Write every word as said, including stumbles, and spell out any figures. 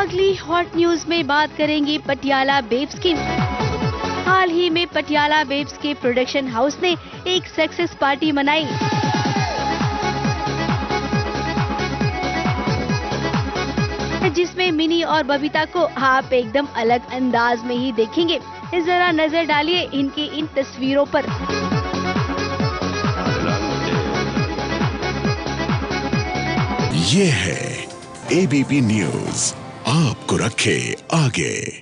अगली hot news में बात करेंगे पटियाला बेब्स की। हाल ही में पटियाला बेब्स के प्रोडक्शन हाउस ने एक सक्सेस पार्टी मनाई। जिसमें मिनी और बबीता को आप एकदम अलग अंदाज में ही देखेंगे। जरा नजर डालिए इनकी इन तस्वीरों पर। ये है एबीपी न्यूज, आपको रखे आगे।